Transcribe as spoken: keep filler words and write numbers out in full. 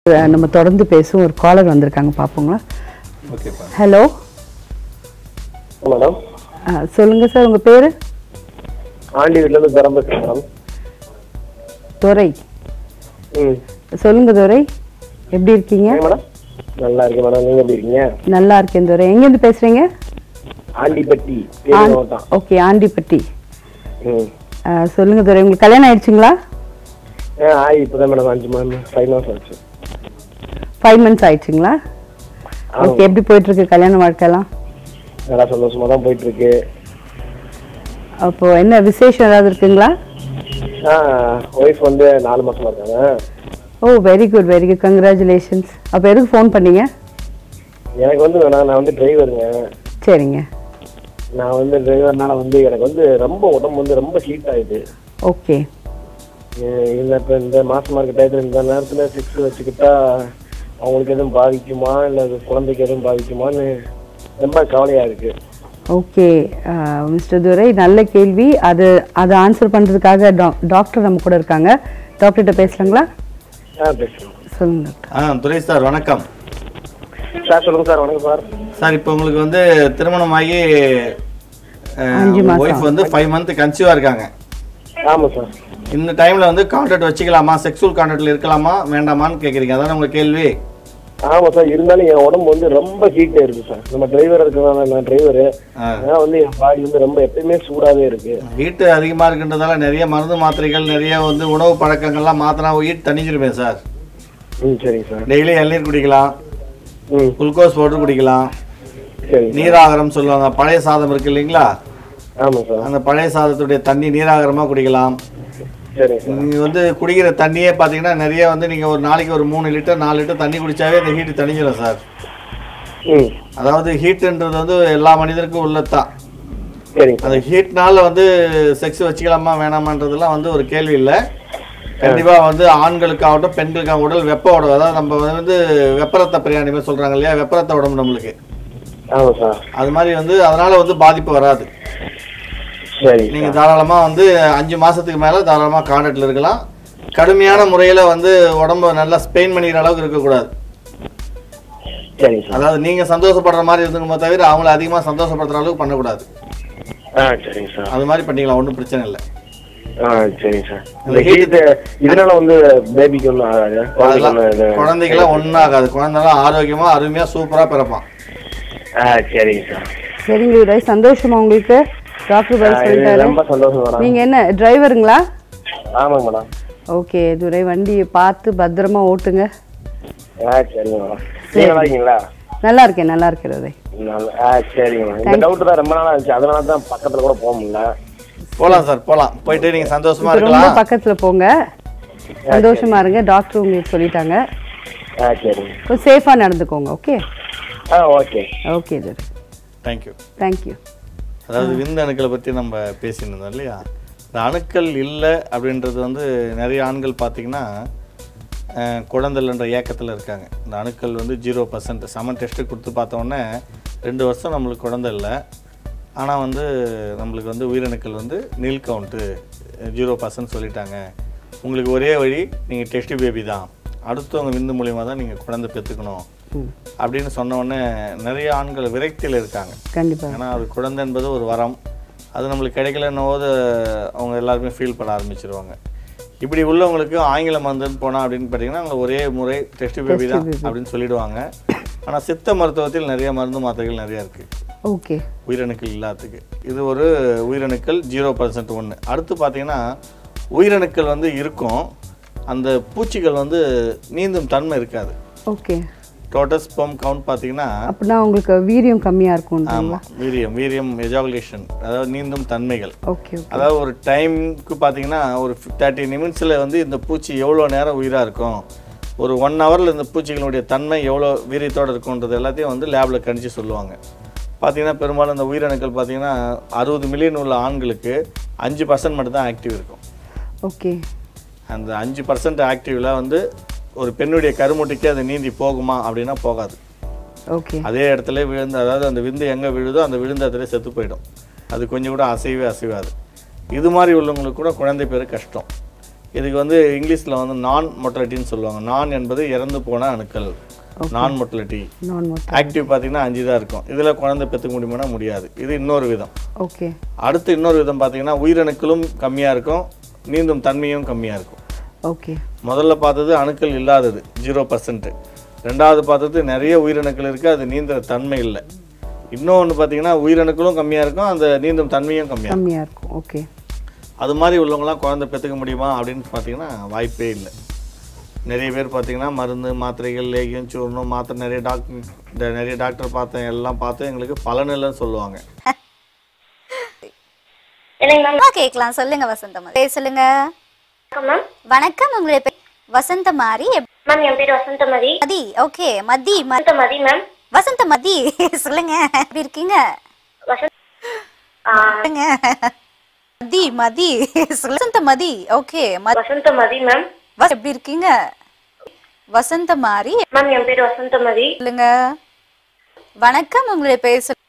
நம்ம தொடர்ந்து பேசும் ஒரு காலர் வந்திருக்காங்க பாப்போங்களா. ஓகே பா. Hello madam. சொல்லுங்க சார், உங்க பேரு? ஆண்டி வீட்ல இருந்து தரம் பேசுறேன் மேடம். துரை. ம். சொல்லுங்க துரை, எப்படி இருக்கீங்க? மேடம் நல்லா இருக்கேன் மேடம். நீங்க எப்படி இருக்கீங்க? நல்லா இருக்கேன் துரை. எங்க இருந்து பேசுறீங்க? ஆண்டிப்பட்டி. ஓகே, ஆண்டிப்பட்டி. ம். சொல்லுங்க துரை, உங்களுக்கு கல்யாணம் ஆயிடுச்சுங்களா? ஆ ஆயி இப்பதான் மேடம் அஞ்சு மாதம் ஃபைவ் மாதம் ஆச்சு. Five months ஆயிடுச்சுங்களா? ஓகே, எப்படி போயிட்டு இருக்கு கல்யாண வாழ்க்கைலாம்? நல்லா சந்தோஷமா தான் போயிட்டு இருக்கு. அப்போ என்ன விசேஷம் ஏதாவது இருக்குங்களா? ஆ ஒய்ஃப் வந்து நாலு மாசமா இருக்காங்க. Oh very good very good, congratulations. அப்போ எதுக்கு ஃபோன் பண்ணீங்க? எனக்கு வந்து வேணாம், நான் வந்து டிரைவருங்க. சரிங்க. நான் வந்து டிரைவர்னால வந்து எனக்கு வந்து ரொம்ப உடம்பு வந்து ரொம்ப ஹீட் ஆயிடுது. ஓகே. இல்லை இப்போ இந்த மாசமா இருக்க டயத்தில் இந்த நேரத்தில் சிக்ஸ் வச்சுக்கிட்டா அவங்களுக்கு எதுவும் பாதிக்குமா இல்லை குழந்தைக்கு எதுவும் பாதிக்குமான்னு ரொம்ப கவலையா இருக்கு. ஓகே மிஸ்டர் துரை, நல்ல கேள்வி. அது அதை ஆன்சர் பண்ணுறதுக்காக டாக்டர் நம்ம கூட இருக்காங்க. டாக்டர்கிட்ட பேசலாங்களா? ஆ பேசுகிறேன். சொல்லுங்க. ஆ துரை சார் வணக்கம் சார். சொல்லுங்கள் சார். வணக்கம் சார். சார், இப்போ உங்களுக்கு வந்து திருமணமாகி அஞ்சு மாதம் ஒய்ஃப் வந்து ஃபைவ் மந்த் கன்சீவாக இருக்காங்க. ஆமாம் சார். இந்த டைமில் வந்து கான்டாக்ட் வச்சுக்கலாமா, செக்ஸுவல் கான்டாக்டில் இருக்கலாமா வேண்டாமான்னு கேட்குறீங்க, அதான் உங்கள் கேள்வி. ஆமாம் சார். இருந்தாலும் என் உடம்பு வந்து ரொம்ப ஹீட்டாக இருக்குது சார். நம்ம டிரைவர் இருக்கிறதால, நான் டிரைவரு, அதனால் வந்து என் பாடி வந்து ரொம்ப எப்பயுமே சூடாகவே இருக்கு. ஹீட்டு அதிகமாக இருக்குன்றதால நிறைய மருந்து மாத்திரைகள், நிறைய வந்து உணவு பழக்கங்கள்லாம் மாற்றினா ஹீட் தணிஞ்சிருப்பேன் சார். ம் சரிங்க சார். டெய்லி இளநீர் குடிக்கலாம், ம் குளுக்கோஸ் பவுடர் குடிக்கலாம், சரி. நீராகாரம் சொல்லுவாங்க, பழைய சாதம் இருக்கு இல்லைங்களா, ஆமாம் சார். அந்த பழைய சாதத்துடைய தண்ணி நீராகாரமாக குடிக்கலாம். சரிங்க சார். நீங்கள் வந்து குடிக்கிற தண்ணியே பார்த்தீங்கன்னா நிறைய வந்து நீங்கள் ஒரு நாளைக்கு ஒரு மூணு லிட்டர் நாலு லிட்டர் தண்ணி குடித்தாவே இந்த ஹீட்டு தணிஞ்சிடும் சார். ம் அதாவது ஹீட்டுன்றது வந்து எல்லா மனிதருக்கும் உள்ளதான். சரிங்க சார். அந்த ஹீட்னால வந்து செக்ஸ் வச்சுக்கலாமா வேணாமான்றதுலாம் வந்து ஒரு கேள்வி இல்லை. கண்டிப்பாக வந்து ஆண்களுக்காகட்டும் பெண்களுக்காக உடல் வெப்ப உடம்பு, அதாவது நம்ம வந்து வெப்பரத்த பிரியாணி மாதிரி சொல்கிறாங்க இல்லையா, வெப்பரத்த உடம்பு நம்மளுக்கு. ஆமாம் சார். அது மாதிரி வந்து அதனால் வந்து பாதிப்பு வராது. சரி. நீங்கள் தாராளமாக வந்து அஞ்சு மாதத்துக்கு மேலே தாராளமாக கான்டாக்டில் இருக்கலாம். கடுமையான முறையில் வந்து உடம்ப நல்லா ஸ்பெயின் பண்ணிக்கிற அளவுக்கு இருக்கக்கூடாது. சரிங்க சார். அதாவது நீங்கள் சந்தோஷப்படுற மாதிரி இருந்துக்கணுமோ தவிர அவங்கள அதிகமாக சந்தோஷப்படுத்துகிற அளவுக்கு பண்ணக்கூடாது. ஆ சரிங்க சார். அது மாதிரி பண்ணிக்கலாம், ஒன்றும் பிரச்சனை இல்லை. ஆ சரிங்க சார். இந்த ஹீட்டு இதனால வந்து பேபிக்கு ஒன்றும் ஆகாது, குழந்தைக்கெல்லாம் ஒன்றும் ஆகாது. குழந்தைலாம் ஆரோக்கியமாக அருமையாக சூப்பராக பிறப்பான். ஆ சரிங்க சார். சரிங்க துரை, சந்தோஷமா உங்களுக்கு? டாக்டர் பதில் சொல்லிட்டாரு. ரொம்ப சந்தோஷம் மேடம். நீங்க என்ன டிரைவருங்களா? ஆமாங்க மேடம். ஓகே துரை, வண்டியை பார்த்து பத்திரமா ஓட்டுங்க. ஆ சரிங்க மேடம். நீங்க நல்லா இருக்கீங்களா? நல்லா இருக்கேன் நல்லா இருக்கேன் துரை. நல்லா. ஆ சரிங்க மேடம். இந்த டவுட் தான் ரொம்ப நாளா இருந்துச்சு, அதனால தான் பக்கத்துல கூட போக முடியல. போகலாம் சார், போகலாம். போயிட்டு நீங்கள் சந்தோஷமா ரொம்ப இருக்கலாம். பக்கத்துல போங்க, சந்தோஷமா இருங்க. டாக்டர் உங்களுக்கு சொல்லிட்டாங்க. ஆ சரிங்க. கொஞ்சம் சேஃபா நடந்துக்கோங்க. ஓகே. ஆ okay. Okay Durai, thank you. Thank you. அதாவது விந்து அணுக்களை பற்றி நம்ம பேசியிருந்தோம் இல்லையா. இந்த அணுக்கள் இல்லை அப்படின்றது வந்து நிறைய ஆண்கள் பார்த்திங்கன்னா குழந்தைன்ற ஏக்கத்தில் இருக்காங்க. இந்த அணுக்கள் வந்து ஜீரோ பர்சன்ட் செமன் டெஸ்ட்டு கொடுத்து பார்த்தோன்னே ரெண்டு வருஷம் நம்மளுக்கு குழந்தை இல்லை, ஆனால் வந்து நம்மளுக்கு வந்து உயிரணுக்கள் வந்து நீல் கவுண்ட்டு ஜீரோ பர்சன்ட் சொல்லிட்டாங்க. உங்களுக்கு ஒரே வழி நீங்கள் டெஸ்ட் பேபி தான், அடுத்தவங்க விந்து மூலிமா தான் நீங்கள் குழந்தை பெற்றுக்கணும் அப்படின்னு சொன்ன உடனே நிறைய ஆண்கள் விரக்தியில் இருக்காங்க. கண்டிப்பாக. ஏன்னா அது குழந்தை என்பது ஒரு வரம், அது நம்மளுக்கு கிடைக்கலன்னு போது அவங்க எல்லாருமே ஃபீல் பண்ண ஆரம்பிச்சிருவாங்க. இப்படி உள்ளவங்களுக்கு ஆங்கில மருந்துன்னு போனால் அப்படின்னு பார்த்தீங்கன்னா அவங்க ஒரே முறை டெஸ்ட் பேபி தான் அப்படின்னு சொல்லிடுவாங்க. ஆனால் சித்த மருத்துவத்தில் நிறைய மருந்து மாத்திரைகள் நிறையா இருக்குது. ஓகே. உயிரணுக்கள் இல்லாததுக்கு இது ஒரு உயிரணுக்கள் ஜீரோ பர்சன்ட் ஒன்று. அடுத்து பார்த்தீங்கன்னா உயிரணுக்கள் வந்து இருக்கும், அந்த பூச்சிகள் வந்து நீந்தும் தன்மை இருக்காது. ஓகே. டோட்டல் ஸ்பெர்ம் கவுண்ட் பார்த்தீங்கன்னா அப்படின்னா உங்களுக்கு வீரியம் கம்மியாக இருக்கும். ஆமாம், வீரியம் வீரியம் எஜாகுலேஷன், அதாவது நீந்தும் தன்மைகள். ஓகே. அதாவது ஒரு டைமுக்கு பார்த்தீங்கன்னா ஒரு தேர்ட்டி நிமிட்ஸில் வந்து இந்த பூச்சி எவ்வளோ நேரம் உயிராக இருக்கும், ஒரு ஒன் ஹவரில் இந்த பூச்சிகளுடைய தன்மை எவ்வளோ வீரியத்தோடு இருக்குன்றது எல்லாத்தையும் வந்து லேபில் கணிச்சு சொல்லுவாங்க. பார்த்தீங்கன்னா பெரும்பாலும் இந்த உயிரணுக்கள் பார்த்தீங்கன்னா அறுபது மில்லியன் உள்ள ஆண்களுக்கு அஞ்சு பர்சன்ட் மட்டும் தான் ஆக்டிவ் இருக்கும். ஓகே. அந்த அஞ்சு பர்சன்ட் ஆக்டிவில் வந்து ஒரு பெண்ணுடைய கருமுட்டைக்கு அது நீந்தி போகுமா அப்படின்னா போகாது. ஓகே. அதே இடத்துல விழுந்து, அதாவது அந்த விந்து எங்கே விழுதோ அந்த விழுந்த இடத்துல செத்து போயிடும், அது கொஞ்சம் கூட அசைவே அசைவாது. இது மாதிரி உள்ளவங்களுக்கு கூட குழந்தை பேர் கஷ்டம். இதுக்கு வந்து இங்கிலீஷில் வந்து நான் மொட்டலிட்டின்னு சொல்லுவாங்க. நான் என்பது இறந்து போன அணுக்கள், நான் மொட்டலிட்டி. ஆக்டிவ் பார்த்தீங்கன்னா அஞ்சு தான் இருக்கும். இதில் குழந்தை பெற்றுக்க முடியுமானா முடியாது. இது இன்னொரு விதம். ஓகே. அடுத்து இன்னொரு விதம் பார்த்தீங்கன்னா உயிரணுக்களும் கம்மியாக இருக்கும், நீந்தும் தன்மையும் கம்மியாக இருக்கும். ஓகே. முதல்ல பார்த்தது அணுக்கள் இல்லாதது ஜீரோ பர்சன்ட். ரெண்டாவது பார்த்தது நிறைய உயிரணுக்கள் இருக்குது, அது நீந்துற தன்மை இல்லை. இன்னொன்று பார்த்தீங்கன்னா உயிரணுக்களும் கம்மியாக இருக்கும், அந்த நீந்தும் தன்மையும் கம்மியாக கம்மியாக இருக்கும். ஓகே. அது மாதிரி உள்ளவங்களாம் குழந்தை பெற்றுக்க முடியுமா அப்படின்னு பார்த்தீங்கன்னா வாய்ப்பே இல்லை. நிறைய பேர் பார்த்தீங்கன்னா மருந்து மாத்திரைகள் லேகியம் சூர்ணம் மாத்திரை நிறைய டாக்டர் நிறைய டாக்டர் பார்த்தேன், எல்லாம் பார்த்து எங்களுக்கு பலன் இல்லைன்னு சொல்லுவாங்க. கேட்கலாம். சொல்லுங்க வசந்தமாரி. சொல்லுங்க. வணக்கம். உங்களுடைய பேர் வசந்தமாரி. மேம் என் பேர் வசந்தமதி. மதி. ஓகே. மதி. வசந்தமதி மேம். வசந்தமதி சொல்லுங்க. எப்படி இருக்கீங்க? மதி மதி வசந்தமதி. ஓகே. வசந்தமதி மேம். எப்படி இருக்கீங்க? வசந்தமாரி. மேம் என் பேர் வசந்தமதி. சொல்லுங்க. வணக்கம். உங்களுடைய பேர்